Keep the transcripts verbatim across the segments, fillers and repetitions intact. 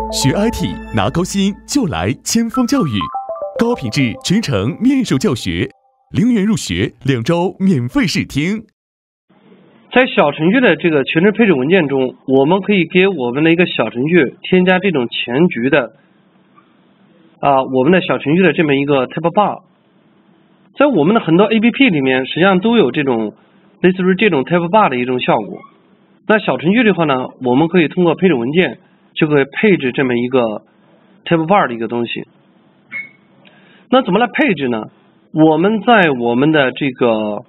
学 I T 拿高薪就来千锋教育，高品质全程面授教学，零元入学，两周免费试听。 在小程序的这个全程配置文件中，我们可以给我们的一个小程序添加这种前局的啊，我们的小程序的这么一个 tab bar。在我们的很多 A P P 里面，实际上都有这种类似于这种 tab bar 的一种效果。那小程序的话呢，我们可以通过配置文件就可以配置这么一个 tab bar 的一个东西。那怎么来配置呢？我们在我们的这个，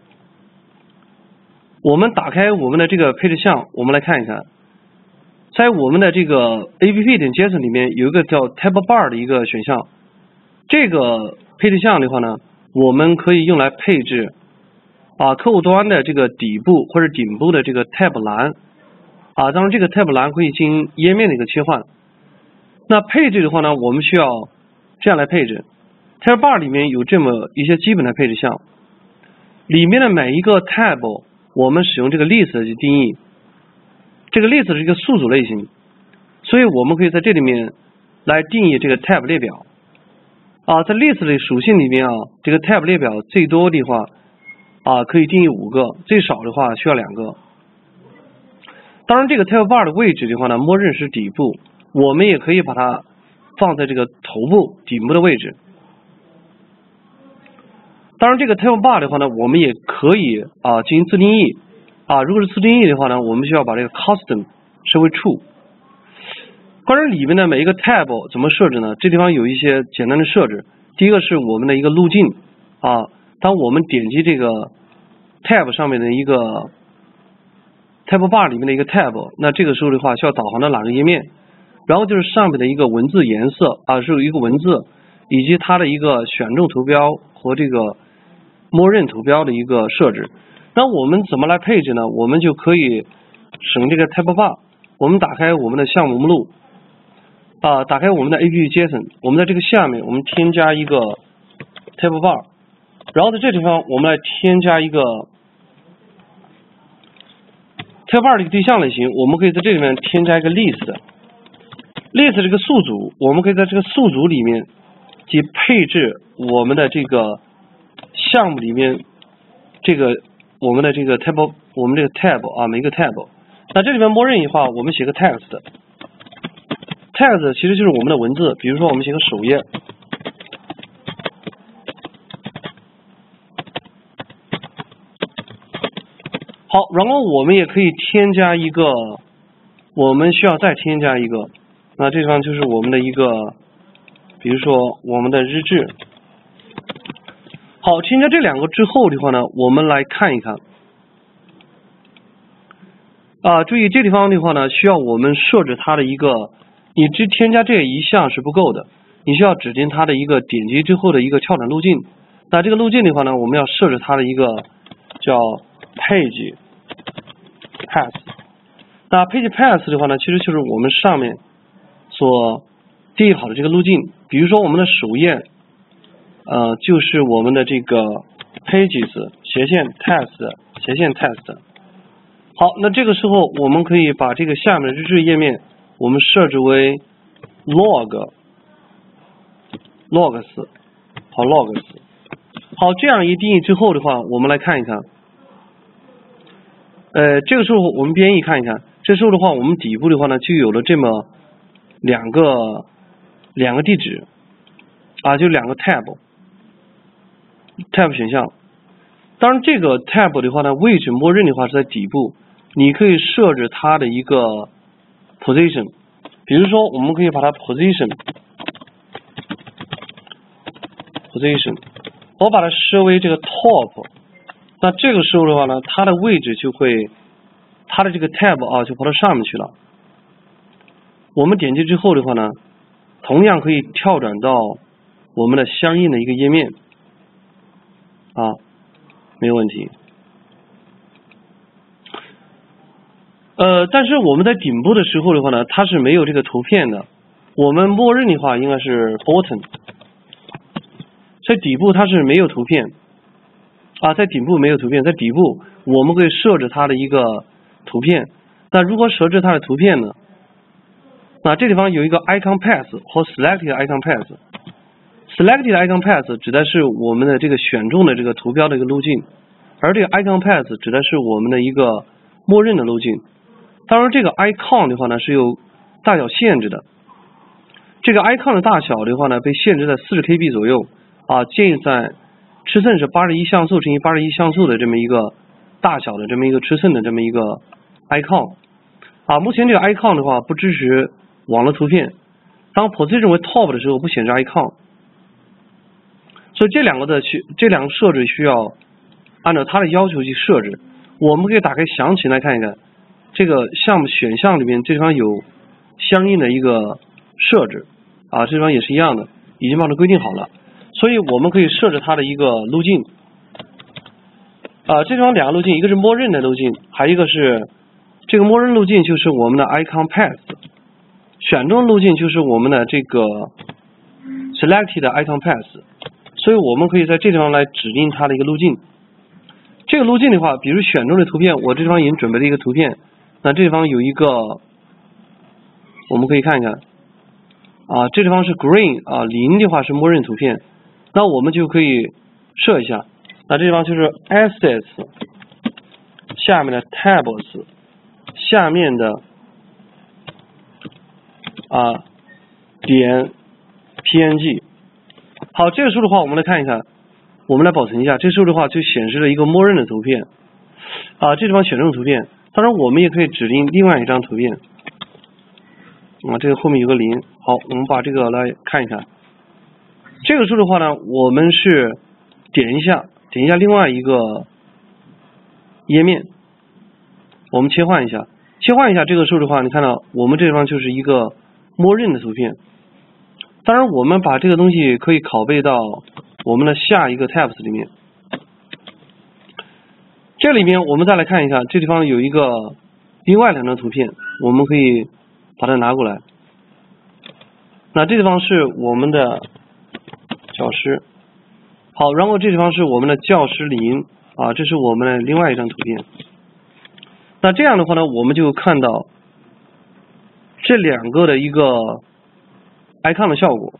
我们打开我们的这个配置项，我们来看一看，在我们的这个 A P P 点 JSON 里面有一个叫 tab bar 的一个选项。这个配置项的话呢，我们可以用来配置啊客户端的这个底部或者顶部的这个 tab 栏啊，当然这个 tab 栏可以进行页面的一个切换。那配置的话呢，我们需要这样来配置。tab bar 里面有这么一些基本的配置项，里面的每一个 tab 我们使用这个 list 去定义，这个 list 是一个宿主类型，所以我们可以在这里面来定义这个 tab 列表啊，在 list 的属性里面啊，这个 tab 列表最多的话啊可以定义五个，最少的话需要两个。当然这个 tab bar 的位置的话呢，默认是底部，我们也可以把它放在这个头部顶部的位置。当然这个 tab bar 的话呢，我们也可以啊进行自定义啊，如果是自定义的话呢，我们需要把这个 custom 设为 true。关于里面的每一个 tab 怎么设置呢？这地方有一些简单的设置。第一个是我们的一个路径啊，当我们点击这个 tab 上面的一个 tab bar 里面的一个 tab， 那这个时候的话需要导航到哪个页面？然后就是上面的一个文字颜色啊，是有一个文字以及它的一个选中图标和这个默认图标的一个设置。那我们怎么来配置呢？我们就可以使用这个 tab bar， 我们打开我们的项目目录啊，打开我们的 A P P JSON， 我们在这个下面我们添加一个 tab bar， 然后在这地方我们来添加一个 tab bar 的一个对象类型，我们可以在这里面添加一个 list。list 这个宿主，我们可以在这个宿主里面去配置我们的这个项目里面这个我们的这个 tab， 我们这个 tab 啊，每一个 tab。那这里面默认的话，我们写个 text，text text 其实就是我们的文字，比如说我们写个首页。好，然后我们也可以添加一个，我们需要再添加一个，那这地方就是我们的一个，比如说我们的日志。好，添加这两个之后的话呢，我们来看一看。啊，注意这地方的话呢，需要我们设置它的一个，你只添加这一项是不够的，你需要指定它的一个点击之后的一个跳转路径。那这个路径的话呢，我们要设置它的一个叫 page path。那 page path 的话呢，其实就是我们上面所定义好的这个路径。比如说我们的首页，呃，就是我们的这个 pages 斜线 test 斜线 test。好，那这个时候我们可以把这个下面的日志页面我们设置为 log logs 好 logs。好，这样一定义之后的话，我们来看一看。呃，这个时候我们编译看一看，这时候的话，我们底部的话呢，就有了这么两个两个地址啊，就两个 tab tab 选项。当然，这个 tab 的话呢，位置默认的话是在底部，你可以设置它的一个 position， 比如说我们可以把它 position position， 我把它设为这个 top。那这个时候的话呢，它的位置就会，它的这个 tab 啊就跑到上面去了。我们点击之后的话呢，同样可以跳转到我们的相应的一个页面，啊，没有问题。呃，但是我们在顶部的时候的话呢，它是没有这个图片的。我们默认的话应该是 button， 在底部它是没有图片。啊，在顶部没有图片，在底部我们可以设置它的一个图片。那如何设置它的图片呢？ 那这地方有一个 icon path 和 selected icon path。selected icon path 指的是我们的这个选中的这个图标的一个路径，而这个 icon path 指的是我们的一个默认的路径。当然，这个 icon 的话呢是有大小限制的。这个 icon 的大小的话呢被限制在四十 K B 左右啊，建议在尺寸是八十一像素乘以八十一像素的这么一个大小的这么一个尺寸的这么一个 icon 啊。目前这个 icon 的话不支持网络图片，当 position 为 top 的时候不显示 icon， 所以这两个的需这两个设置需要按照它的要求去设置。我们可以打开详情来看一看，这个项目选项里面这地方有相应的一个设置啊，这地方也是一样的，已经帮它规定好了。所以我们可以设置它的一个路径啊，这地方两个路径，一个是默认的路径，还有一个是这个默认路径就是我们的 icon path， 选中路径就是我们的这个 selected icon path， 所以我们可以在这地方来指定它的一个路径。这个路径的话，比如选中的图片，我这地方已经准备了一个图片，那这地方有一个，我们可以看一看啊，这地方是 green 啊，零的话是默认图片，那我们就可以设一下，那这地方就是 assets 下面的 tabs 下面的啊点 png。好，这个时候的话我们来看一看，我们来保存一下，这时候的话就显示了一个默认的图片啊，这地方选中图片，当然我们也可以指定另外一张图片啊，这个后面有个零。好，我们把这个来看一看，这个时候的话呢，我们是点一下点一下另外一个页面，我们切换一下切换一下这个时候的话，你看到我们这地方就是一个默认的图片。当然我们把这个东西可以拷贝到我们的下一个 tabs 里面，这里面我们再来看一下，这地方有一个另外两张图片，我们可以把它拿过来。那这地方是我们的教师，好，然后这地方是我们的教师零啊，这是我们的另外一张图片。那这样的话呢，我们就看到这两个的一个 icon 的效果，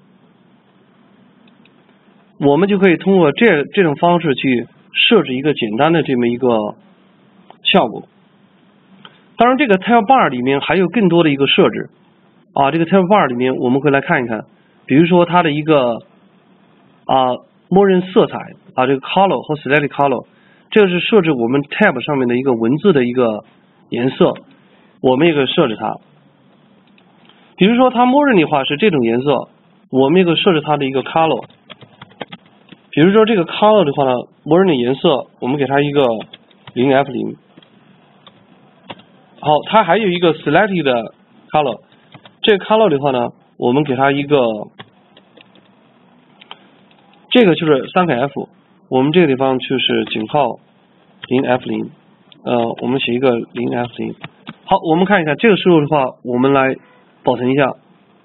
我们就可以通过这这种方式去设置一个简单的这么一个效果。当然这个 Tab Bar 里面还有更多的一个设置啊，这个 Tab Bar 里面我们可以来看一看，比如说它的一个啊默认色彩啊，这个 color 和 select color， 这个是设置我们 Tab 上面的一个文字的一个颜色，我们也可以设置它。比如说它默认的话是这种颜色，我们也可以设置它的一个 color。比如说这个 color 的话呢，默认的颜色我们给它一个 零 F 零。好，它还有一个 selected 的 color， 这个 color 的话呢，我们给它一个，这个就是三个 F， 我们这个地方就是井号 零 F 零， 呃，我们写一个 零 F 零。好，我们看一下这个时候的话，我们来保存一下。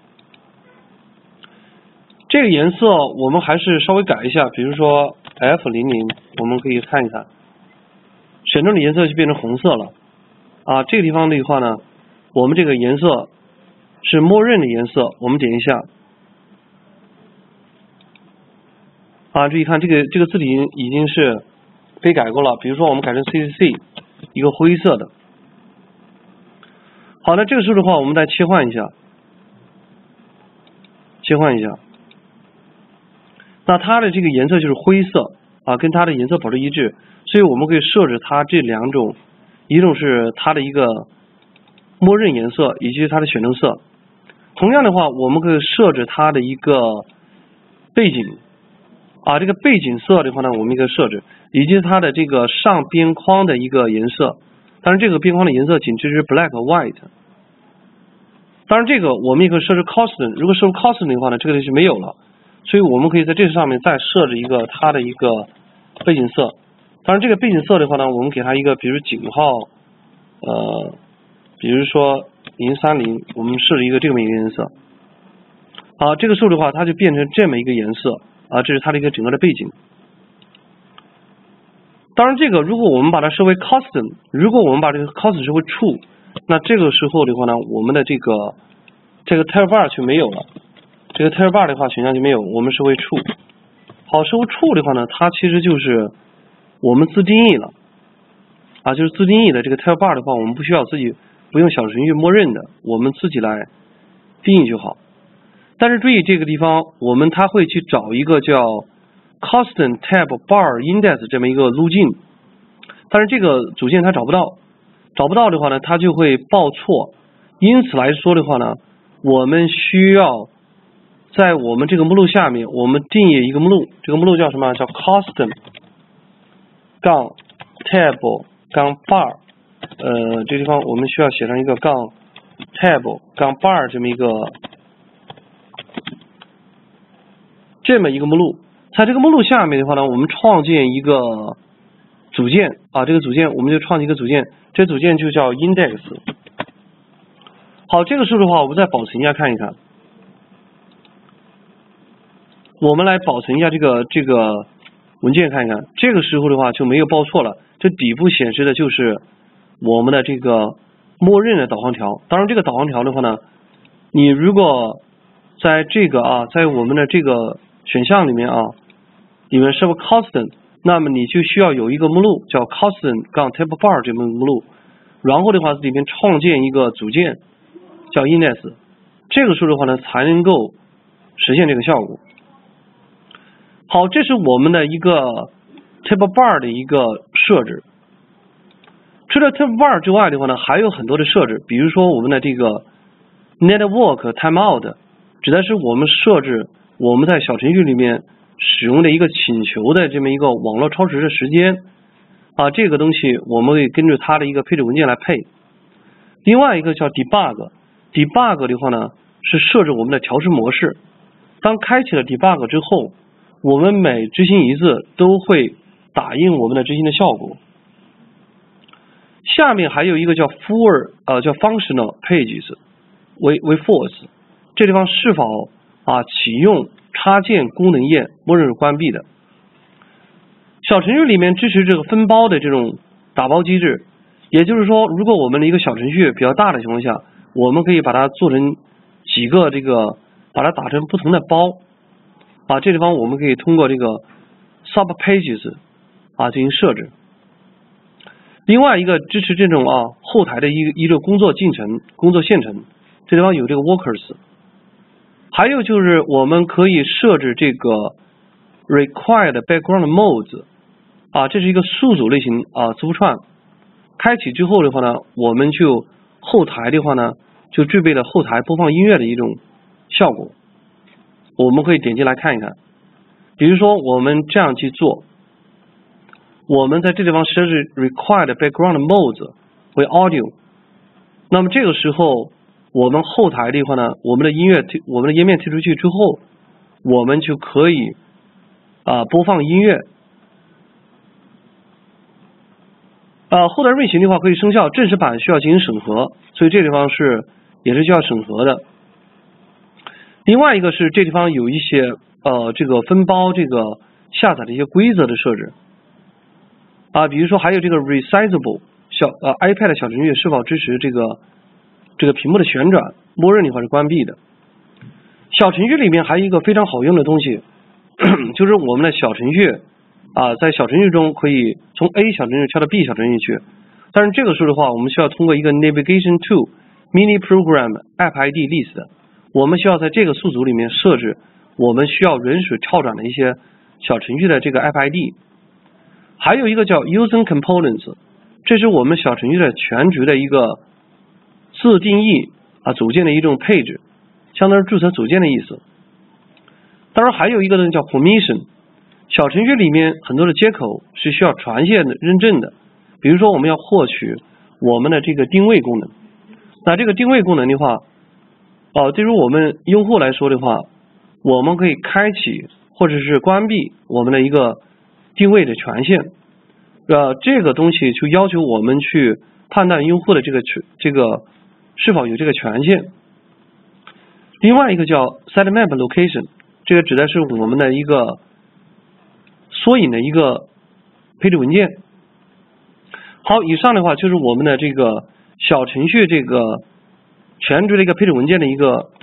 这个颜色我们还是稍微改一下，比如说 F 零零， 我们可以看一看，选中的颜色就变成红色了。啊，这个地方的话呢，我们这个颜色是默认的颜色，我们点一下。啊，注意看这个这个字体已经是被改过了，比如说我们改成 C C C， 一个灰色的。好，那这个时候的话，我们再切换一下，切换一下。那它的这个颜色就是灰色啊，跟它的颜色保持一致，所以我们可以设置它这两种，一种是它的一个默认颜色，以及它的选中色。同样的话，我们可以设置它的一个背景啊，这个背景色的话呢，我们可以设置，以及它的这个上边框的一个颜色。当然，这个边框的颜色仅支持 black white。当然，这个我们也可以设置 custom， 如果设置 custom 的话呢，这个是没有了。所以我们可以在这上面再设置一个它的一个背景色。当然这个背景色的话呢，我们给它一个比如井号呃比如说零三零，我们设置一个这么一个颜色。好，这个时候的话它就变成这么一个颜色啊，这是它的一个整个的背景。当然这个如果我们把它设为 custom， 如果我们把这个 custom 设为 true， 那这个时候的话呢，我们的这个这个 tab bar 就没有了，这个 tab bar 的话选项就没有，我们是为 true。好，是为 true 的话呢，它其实就是我们自定义了啊，就是自定义的这个 tab bar 的话，我们不需要自己不用小程序默认的，我们自己来定义就好。但是注意这个地方，我们它会去找一个叫 constant tab bar index 这么一个路径，但是这个组件它找不到，找不到的话呢，它就会报错。因此来说的话呢，我们需要在我们这个目录下面，我们定义一个目录，这个目录叫什么？叫 constant 杠 tab 杠 bar， 呃，这地方我们需要写上一个杠 tab 杠 bar 这么一个这么一个目录。在这个目录下面的话呢，我们创建一个组件啊，这个组件我们就创建一个组件，这组件就叫 index。好，这个时候的话，我们再保存一下看一看。我们来保存一下这个这个文件看一看，这个时候的话就没有报错了，这底部显示的就是我们的这个默认的导航条。当然这个导航条的话呢，你如果在这个啊，在我们的这个选项里面啊，里面是个 constant， 那么你就需要有一个目录叫 constant 杠 tab bar 这么目录，然后的话里面创建一个组件叫 index， 这个时候的话呢才能够实现这个效果。好，这是我们的一个 tab bar 的一个设置。除了 tab bar 之外的话呢，还有很多的设置，比如说我们的这个 network timeout， 指的是我们设置我们在小程序里面使用的一个请求的这么一个网络超时的时间啊，这个东西我们会根据它的一个配置文件来配。另外一个叫 debug， debug 的话呢是设置我们的调试模式。当开启了 debug 之后，我们每执行一次都会打印我们的执行的效果。下面还有一个叫 for 呃叫 functional pages 为为 false， 这地方是否啊启用插件功能页默认是关闭的。小程序里面支持这个分包的这种打包机制，也就是说，如果我们的一个小程序比较大的情况下，我们可以把它做成几个这个，把它打成不同的包。啊，这地方我们可以通过这个 sub pages 啊进行设置。另外一个支持这种啊后台的一个一个工作进程、工作线程，这地方有这个 workers。还有就是我们可以设置这个 required background modes 啊，这是一个数组类型啊字符串。开启之后的话呢，我们就后台的话呢，就具备了后台播放音乐的一种效果。我们可以点击来看一看，比如说我们这样去做，我们在这地方设置 required background modes 为 audio， 那么这个时候我们后台的话呢，我们的音乐推我们的页面推出去之后，我们就可以啊播放音乐。啊，后台运行的话可以生效，正式版需要进行审核，所以这地方是也是需要审核的。另外一个是这地方有一些呃这个分包这个下载的一些规则的设置啊，比如说还有这个 resizable 小呃 iPad 小程序是否支持这个这个屏幕的旋转，默认的话是关闭的。小程序里面还有一个非常好用的东西，就是我们的小程序啊，在小程序中可以从 A 小程序跳到 B 小程序去，但是这个时候的话，我们需要通过一个 navigation to mini program app I D list， 我们需要在这个宿组里面设置我们需要允许跳转的一些小程序的这个 app I D。还有一个叫 user components， 这是我们小程序的全局的一个自定义啊组件的一种配置，相当于注册组件的意思。当然还有一个呢叫 permission， 小程序里面很多的接口是需要传线的认证的，比如说我们要获取我们的这个定位功能，那这个定位功能的话，哦，对于我们用户来说的话，我们可以开启或者是关闭我们的一个定位的权限，呃，这个东西就要求我们去判断用户的这个这个是否有这个权限。另外一个叫 sitemap location， 这个指的是我们的一个缩影的一个配置文件。好，以上的话就是我们的这个小程序这个全局的一个配置文件的一个